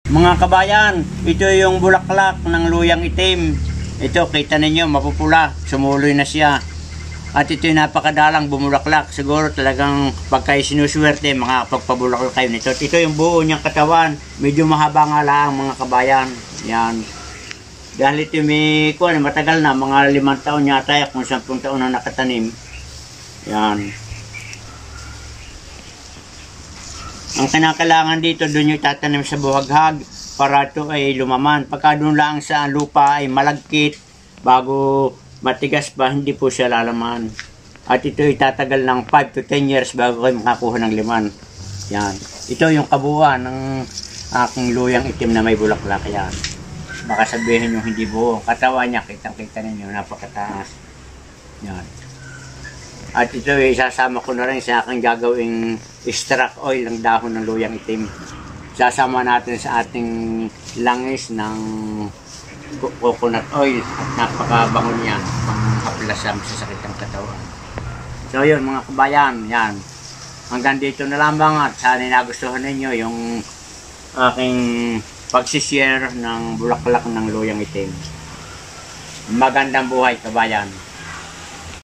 Mga kabayan, ito yung bulaklak ng luyang itim. Ito, kita ninyo, mapupula. Sumuloy na siya. At ito yung napakadalang bumulaklak. Siguro talagang pagka sinuswerte, makakapagpabulaklak kayo nito. Ito yung buo niyang katawan. Medyo mahaba nga lang mga kabayan. Yan. Dahil ito may matagal na, mga 5 taon yata, kung 10 taon na nakatanim. Yan. Ang kinakailangan dito, doon yung tatanim sa buhaghag para ito ay lumaman. Pagka doon lang sa lupa ay malagkit, bago matigas pa, hindi po siya lalaman. At ito ay tatagal ng 5 to 10 years bago kayo makakuha ng liman. Yan. Ito yung kabuuan ng aking luyang itim na may bulaklak. Yan. Baka sabihin yung hindi buo. Katawan niya, kitang-kita ninyo, napakataas. Yan. At ito ay isasama ko na rin sa aking gagawing extract oil ng dahon ng luyang itim. Sasama natin sa ating langis ng coconut oil at napakabango niya, pang-haplasam sa sakit ng katawan. So yun mga kabayan, yan. Hanggang dito na lamang at sana nagustuhan ninyo yung aking pagsishare ng bulaklak ng luyang itim. Magandang buhay kabayan.